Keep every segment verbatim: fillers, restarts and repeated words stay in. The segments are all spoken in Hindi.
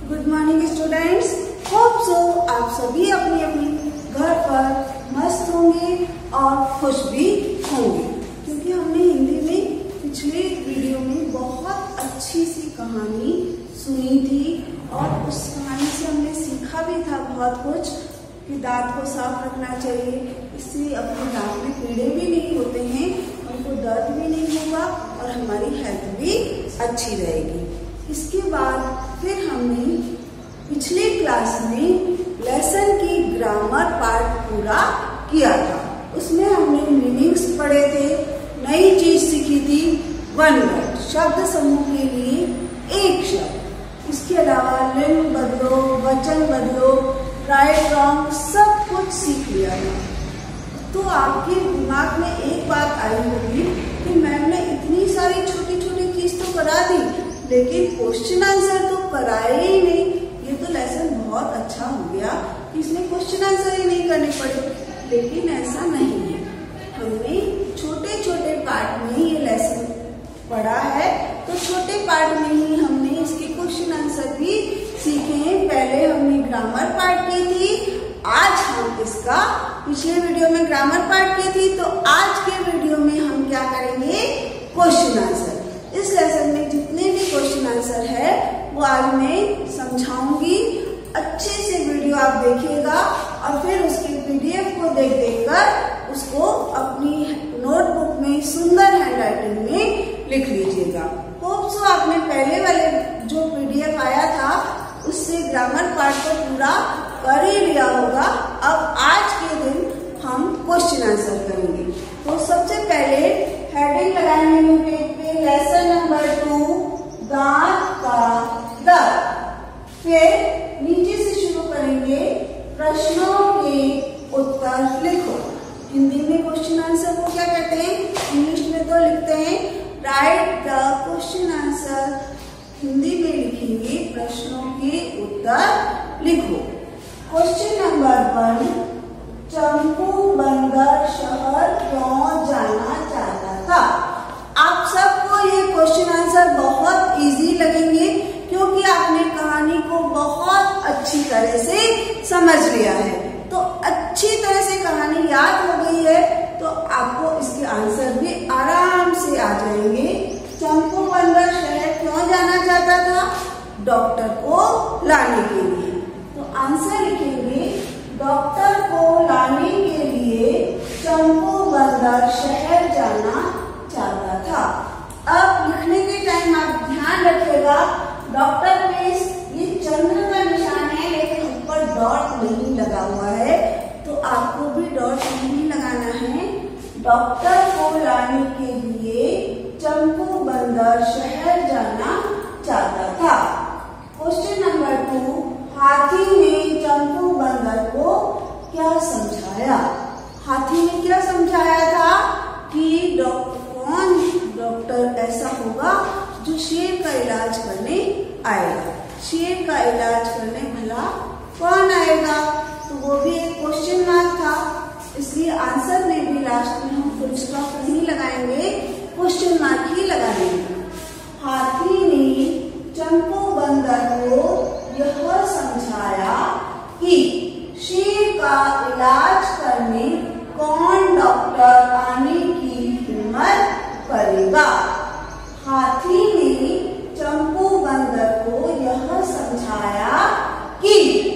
Good morning students. Hope so आप सभी अपनी अपनी घर पर मस्त होंगे और खुश भी होंगे, क्योंकि हमने हिंदी में पिछले वीडियो में बहुत अच्छी सी कहानी सुनी थी और उस कहानी से हमने सीखा भी था बहुत कुछ कि दांत को साफ रखना चाहिए, इससे अपने दांत में कीड़े भी नहीं होते हैं, हमको दर्द भी नहीं होगा और हमारी हेल्थ भी अच्छी रहेगी। इसके बाद फिर हमने पिछले क्लास में लेसन की ग्रामर पार्ट पूरा किया था। उसमें हमने मीनिंग्स पढ़े थे, नई चीज सीखी थी, वन वर्ड शब्द समूह के लिए एक शब्द। इसके अलावा लिंग बदलो, वचन बदलो, राइट रॉन्ग सब कुछ सीख लिया है। तो आपके दिमाग में एक बात आई होगी कि मैम ने इतनी सारी छोटी छोटी चीज तो करा दी, लेकिन क्वेश्चन आंसर तो कराए ही नहीं। ये तो लेसन बहुत अच्छा हो गया कि इसमें क्वेश्चन आंसर ही नहीं करने पड़े, लेकिन ऐसा नहीं है। हमने छोटे छोटे पार्ट में ये लेसन पढ़ा है, तो छोटे पार्ट में ही हमने इसके क्वेश्चन आंसर भी सीखे हैं। पहले हमने ग्रामर पार्ट की थी, आज हम इसका पिछले वीडियो में ग्रामर पार्ट की थी, तो आज के वीडियो में हम क्या करेंगे, क्वेश्चन आंसर। इस लेसन में जितने भी क्वेश्चन आंसर है वो आज मैं समझाऊंगी। अच्छे से वीडियो आप देखिएगा और फिर उसके पीडीएफ को देख देखकर उसको अपनी नोटबुक में सुंदर हैंडराइटिंग में लिख लीजिएगा। होप सो आपने पहले वाले जो पीडीएफ आया था उससे ग्रामर पार्ट को पूरा कर ही लिया होगा। अब आज के दिन हम क्वेश्चन आंसर करेंगे। तो सबसे पहले हेडिंग लगाएंगे पेज पे, लेसन नंबर टू, दांत का दर्द। फिर नीचे से शुरू करेंगे, प्रश्नों के उत्तर लिखो। हिंदी में क्वेश्चन आंसर को क्या कहते हैं, इंग्लिश में तो लिखते हैं write the question answer, Hindi में लिखेंगे प्रश्नों के उत्तर लिखो। क्वेश्चन नंबर वन, चंपू बंदर शहर क्यों जाना चाहता था। आप सबको ये क्वेश्चन आंसर बहुत इजी लगेंगे, क्योंकि आपने कहानी को बहुत अच्छी तरह से समझ लिया है। तो अच्छी तरह से कहानी याद हो गई है तो आपको इसके आंसर भी आराम से आ जाएंगे। चंपू बंदर शहर क्यों जाना चाहता था, डॉक्टर को लाने के लिए। तो आंसर लिखेंगे, डॉक्टर को लाने के लिए चंपू बंदर शहर जाना चाहता था। अब लिखने के टाइम आप ध्यान रखिएगा, डॉक्टर में ये चंद्र का निशान है लेकिन ऊपर डॉट नहीं लगा हुआ है, तो आपको भी डॉट नहीं लगाना है। डॉक्टर को लाने के लिए चंपू बंदर शहर जाना चाहता था। क्वेश्चन नंबर टू, हाथी ने चंपू बंदर को क्या समझाया। हाथी ने क्या समझाया था कि डॉक्टर कौन डॉक्टर ऐसा होगा जो शेर का इलाज करने आएगा। शेर का इलाज करने भला कौन आएगा, तो वो भी एक क्वेश्चन मार्क था, इसलिए आंसर में भी लास्ट में हम फुल स्टॉप नहीं लगाएंगे, क्वेश्चन मार्क ही लगाएंगे। हाथी ने चंपू बंदर को यह समझाया कि शेर का इलाज करने कौन डॉक्टर आने की हिम्मत करेगा। हाथी ने चंपू बंदर को यह समझाया कि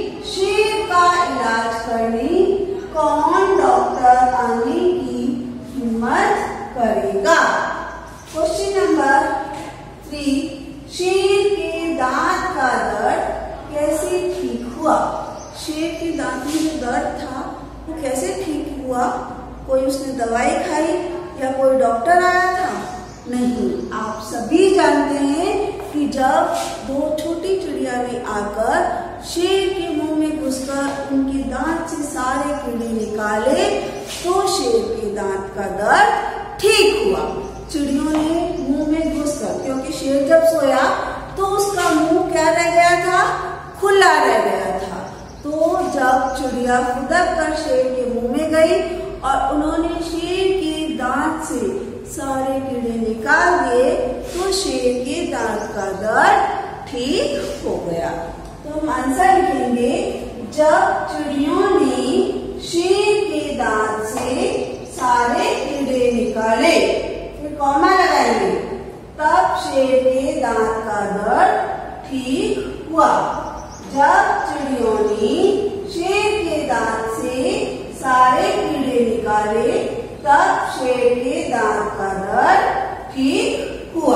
शेर का इलाज करने कौन डॉक्टर आने की हिम्मत करेगा। क्वेश्चन नंबर थ्री, शेर के दांत का दर्द कैसे ठीक हुआ। शेर के दांत में जो दर्द था वो कैसे ठीक हुआ, कोई उसने दवाई खाई या कोई डॉक्टर आया था, नहीं। आप सभी जानते हैं कि जब दो छोटी चिड़िया ने आकर शेर के मुंह में घुसकर उनके दांत से सारे कीड़े निकाले तो शेर के दांत का दर्द ठीक हुआ। चिड़ियों ने मुंह में घुसकर, क्योंकि शेर जब सोया तो उसका मुंह क्या रह गया था, खुला रह गया था। तो जब चिड़िया खुदक कर शेर के मुंह में गई और उन्होंने शेर के दांत से सारे कीड़े निकाल दिए तो शेर के दांत का दर्द ठीक हो गया। तो तो आंसर लिखेंगे जब चिड़ियों ने शेर के दांत से सारे कीड़े निकाले, फिर कॉमा लगाएंगे, तब शेर के दांत का दर्द ठीक हुआ। जब चिड़ियों ने शेर के दांत से सारे कीड़े निकाले, तब शेर के दांत का दर्द ठीक हुआ।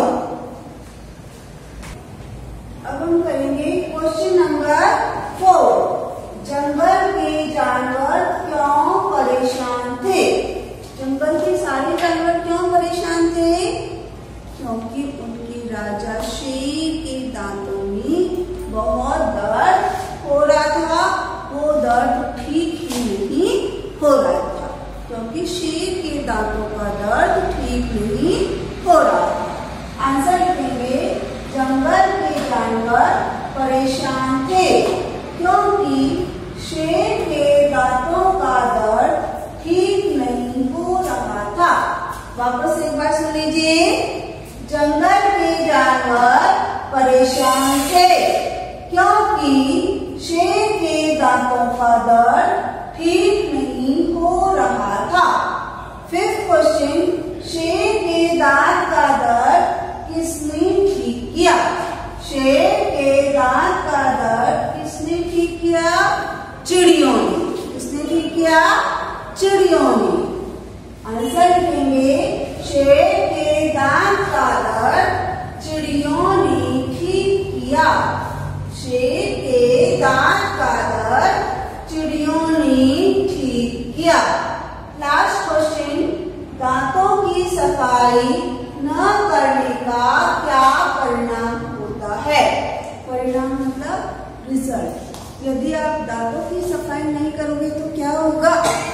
अब हम करेंगे क्वेश्चन नंबर फोर। जंगल के जानवर क्यों परेशान थे? जंगल के सारे जानवर क्यों परेशान थे? क्योंकि उनके राजा शेर के दांतों में बहुत दर्द हो रहा था। वो दर्द ठीक ही नहीं हो रहा था, क्योंकि शेर के दांतों का दर्द ठीक नहीं हो रहा था। आंसर लिखेंगे जंगल के जानवर परेशान थे क्योंकि शेर के दांतों का दर्द ठीक नहीं हो रहा था। वापस एक बार सुन लीजिए। जंगल के जानवर परेशान थे क्योंकि शेर के दांतों का दर्द ठीक नहीं हो रहा था। फिफ्थ क्वेश्चन, शेर के दांत का दर्द किसने ठीक किया? शेर के दांत का दर्द किसने ठीक किया? चिड़ियों ने। किसने ठीक किया? चिड़ियों ने। आंसर लिखेंगे शेर के दांत का दर्द चिड़ियों ने ठीक किया। शेर के दांत का दर्द चिड़ियों ने ठीक किया। लास्ट क्वेश्चन, दांतों की सफाई न करने का क्या परिणाम होता है? परिणाम मतलब रिजल्ट। यदि आप दांतों की सफाई नहीं करोगे तो क्या होगा?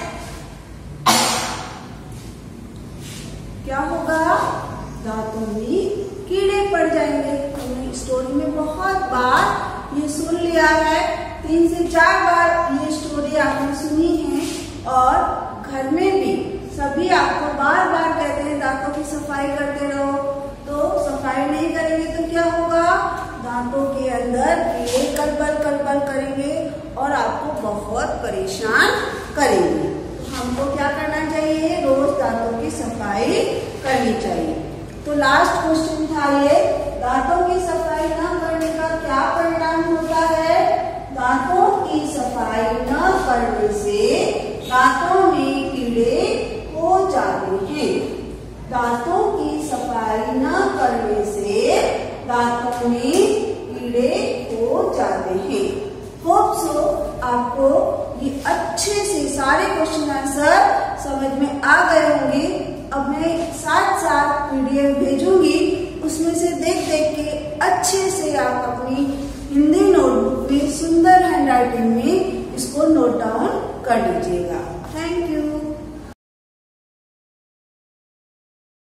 क्या होगा? दांतों में कीड़े पड़ जाएंगे। हमने स्टोरी में बहुत बार ये सुन लिया है, तीन से चार बार ये स्टोरी आपने सुनी है और घर में भी सभी आपको बार बार कहते हैं दांतों की सफाई करते रहो। तो सफाई नहीं करेंगे तो क्या होगा? दांतों के अंदर कीड़े कलबल कलबल करेंगे और आपको बहुत परेशान करेंगे। तो हमको क्या करना चाहिए? रोज दांतों की सफाई करनी चाहिए। तो लास्ट क्वेश्चन था ये, दांतों की सफाई न करने का क्या परिणाम होता है? दांतों की सफाई न करने से दांतों में कीड़े हो जाते हैं। दांतों की सफाई न करने से दांतों में कीड़े हो जाते हैं। होप सो आपको ये अच्छे से सारे क्वेश्चन आंसर समझ में आ गए होंगे। अब मैं साथ साथ पीडीएफ भेजूंगी, उसमें से देख देख के अच्छे से आप अपनी हिंदी नोटबुक में सुंदर हैंडराइटिंग में इसको नोट डाउन कर लीजिएगा। Thank you.